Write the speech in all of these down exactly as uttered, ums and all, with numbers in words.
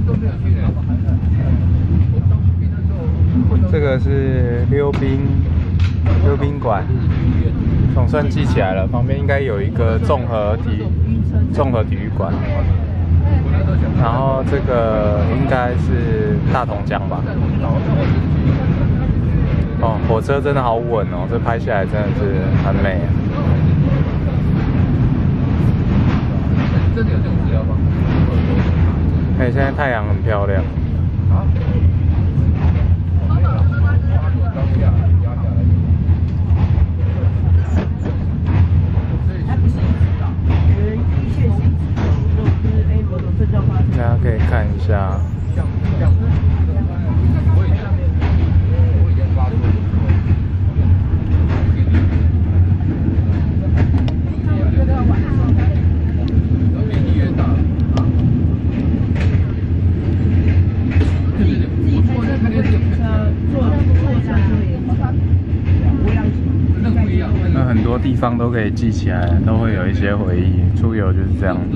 这个是溜冰溜冰馆，总算记起来了。旁边应该有一个综合体综合体育馆。然后这个应该是大同江吧。哦，火车真的好稳哦，这拍下来真的是很美啊。哎，现在太阳很漂亮。大家可以看一下。那很多地方都可以记起来，都会有一些回忆。出游就是这样子。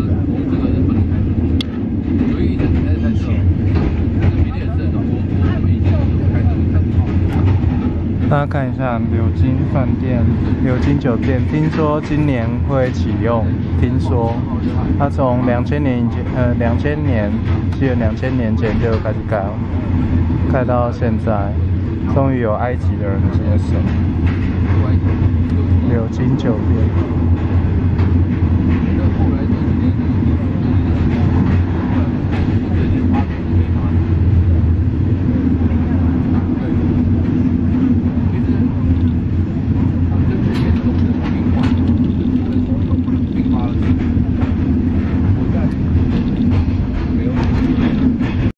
大家看一下柳金饭店、柳金酒店，听说今年会启用。听说它从两千年以前，呃，两千年，记得两千年前就开始盖了，盖到现在，终于有埃及的人接手。柳金酒店。